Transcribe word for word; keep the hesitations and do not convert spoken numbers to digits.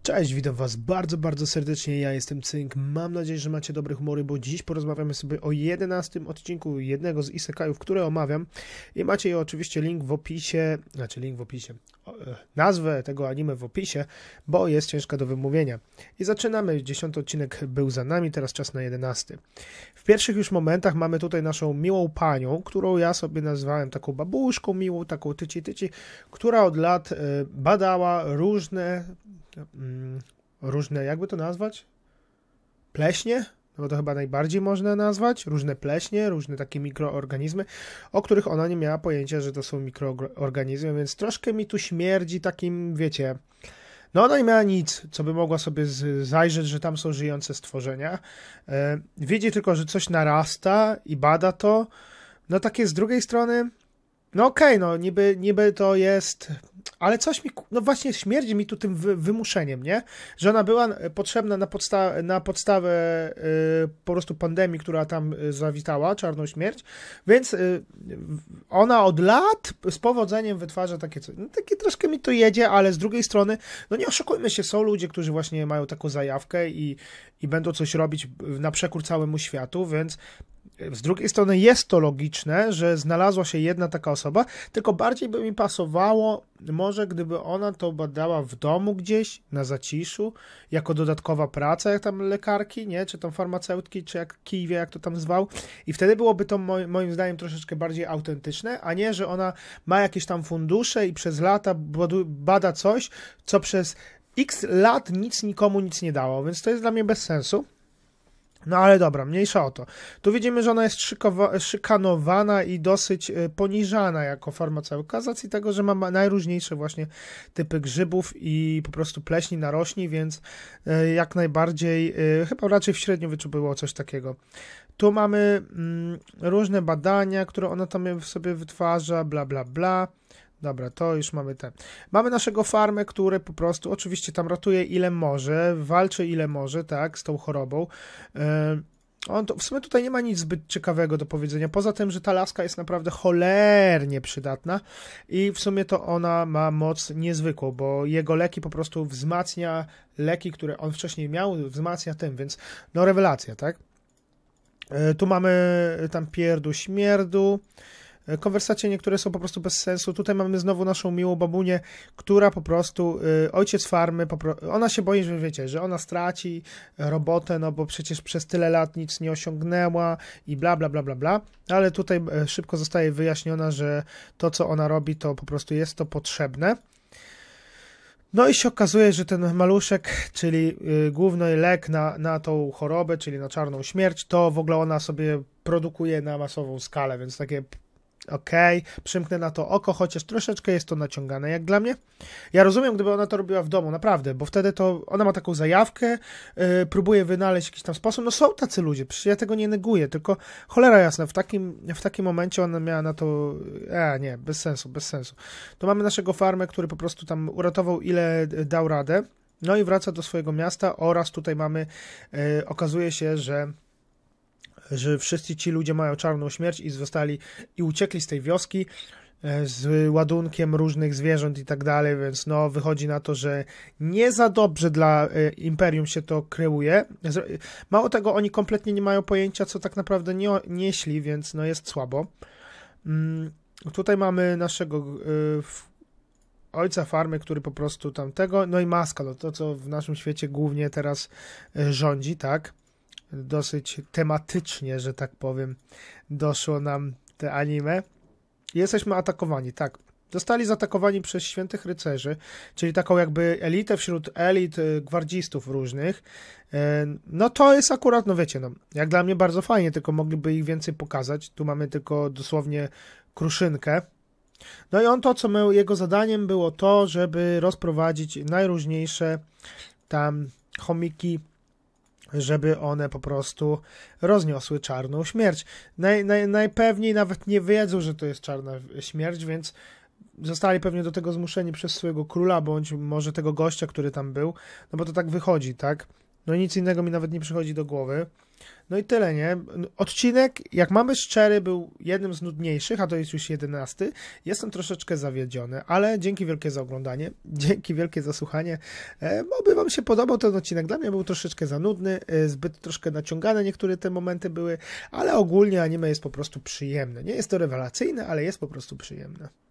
Cześć, witam was bardzo, bardzo serdecznie, ja jestem Cynk, mam nadzieję, że macie dobre humory, bo dziś porozmawiamy sobie o jedenastym odcinku jednego z isekaiów, które omawiam i macie je oczywiście link w opisie, znaczy link w opisie, nazwę tego anime w opisie, bo jest ciężka do wymówienia. I zaczynamy, dziesiąty odcinek był za nami, teraz czas na jedenasty. W pierwszych już momentach mamy tutaj naszą miłą panią, którą ja sobie nazwałem taką babuszką miłą, taką tyci tyci, która od lat badała różne różne, jakby to nazwać? Pleśnie? No bo to chyba najbardziej można nazwać. Różne pleśnie, różne takie mikroorganizmy, o których ona nie miała pojęcia, że to są mikroorganizmy, więc troszkę mi tu śmierdzi takim, wiecie, no ona nie miała nic, co by mogła sobie zajrzeć, że tam są żyjące stworzenia. E, widzi tylko, że coś narasta i bada to. No takie z drugiej strony, no okej, okay, no niby, niby to jest... Ale coś mi, no właśnie śmierdzi mi tu tym wy, wymuszeniem, nie? Że ona była potrzebna na, podsta na podstawę y, po prostu pandemii, która tam zawitała, czarną śmierć, więc y, ona od lat z powodzeniem wytwarza takie coś. No, takie troszkę mi to jedzie, ale z drugiej strony, no nie oszukujmy się, są ludzie, którzy właśnie mają taką zajawkę i, i będą coś robić na przekór całemu światu, więc z drugiej strony jest to logiczne, że znalazła się jedna taka osoba, tylko bardziej by mi pasowało może gdyby ona to badała w domu gdzieś, na zaciszu, jako dodatkowa praca, jak tam lekarki, nie? Czy tam farmaceutki, czy jak kij wie, jak to tam zwał. I wtedy byłoby to moim zdaniem troszeczkę bardziej autentyczne, a nie, że ona ma jakieś tam fundusze i przez lata bada coś, co przez x lat nic nikomu nic nie dało, więc to jest dla mnie bez sensu. No ale dobra, mniejsza o to. Tu widzimy, że ona jest szykanowana i dosyć poniżana jako farmaceutka z racji tego, że ma najróżniejsze właśnie typy grzybów i po prostu pleśni narośli, więc jak najbardziej, chyba raczej w średniowieczu było coś takiego. Tu mamy mm, różne badania, które ona tam sobie wytwarza, bla bla bla. Dobra, to już mamy ten. Mamy naszego farmę, który po prostu oczywiście tam ratuje ile może, walczy ile może, tak, z tą chorobą. Yy, on to, w sumie tutaj nie ma nic zbyt ciekawego do powiedzenia, poza tym, że ta laska jest naprawdę cholernie przydatna i w sumie to ona ma moc niezwykłą, bo jego leki po prostu wzmacnia leki, które on wcześniej miał, wzmacnia tym, więc no rewelacja, tak. Yy, tu mamy tam pierdu śmierdu. Konwersacje niektóre są po prostu bez sensu. Tutaj mamy znowu naszą miłą babunię, która po prostu, y, ojciec farmy, popro- ona się boi, że wiecie, że ona straci robotę, no bo przecież przez tyle lat nic nie osiągnęła i bla, bla, bla, bla, bla. Ale tutaj szybko zostaje wyjaśniona, że to, co ona robi, to po prostu jest to potrzebne. No i się okazuje, że ten maluszek, czyli y, główny lek na, na tą chorobę, czyli na czarną śmierć, to w ogóle ona sobie produkuje na masową skalę, więc takie... Okej, okay, przymknę na to oko, chociaż troszeczkę jest to naciągane, jak dla mnie. Ja rozumiem, gdyby ona to robiła w domu, naprawdę, bo wtedy to ona ma taką zajawkę, yy, próbuje wynaleźć jakiś tam sposób. No są tacy ludzie, przecież ja tego nie neguję, tylko cholera jasna, w takim, w takim momencie ona miała na to, e, nie, bez sensu, bez sensu. To mamy naszego farmę, który po prostu tam uratował ile dał radę, no i wraca do swojego miasta oraz tutaj mamy, yy, okazuje się, że że wszyscy ci ludzie mają czarną śmierć i zostali i uciekli z tej wioski z ładunkiem różnych zwierząt i tak dalej, więc no wychodzi na to, że nie za dobrze dla Imperium się to kreuje. Mało tego, oni kompletnie nie mają pojęcia, co tak naprawdę nie, nieśli, więc no jest słabo. Tutaj mamy naszego ojca farmy, który po prostu tamtego, no i Maska, no to co w naszym świecie głównie teraz rządzi, tak? Dosyć tematycznie, że tak powiem, doszło nam te anime. Jesteśmy atakowani, tak. Zostali zaatakowani przez świętych rycerzy, czyli taką jakby elitę wśród elit gwardzistów różnych. No to jest akurat, no wiecie, no jak dla mnie bardzo fajnie, tylko mogliby ich więcej pokazać. Tu mamy tylko dosłownie kruszynkę. No i on to, co my, jego zadaniem było to, żeby rozprowadzić najróżniejsze tam chomiki, żeby one po prostu rozniosły czarną śmierć. Naj, naj, najpewniej nawet nie wiedzą, że to jest czarna śmierć, więc zostali pewnie do tego zmuszeni przez swojego króla, bądź może tego gościa, który tam był, no bo to tak wychodzi, tak? No nic innego mi nawet nie przychodzi do głowy. No i tyle, nie? Odcinek, jak mamy szczery, był jednym z nudniejszych, a to jest już jedenasty. Jestem troszeczkę zawiedziony, ale dzięki wielkie za oglądanie, dzięki wielkie za słuchanie. E, oby wam się podobał ten odcinek. Dla mnie był troszeczkę za nudny, e, zbyt troszkę naciągane niektóre te momenty były, ale ogólnie anime jest po prostu przyjemne. Nie jest to rewelacyjne, ale jest po prostu przyjemne.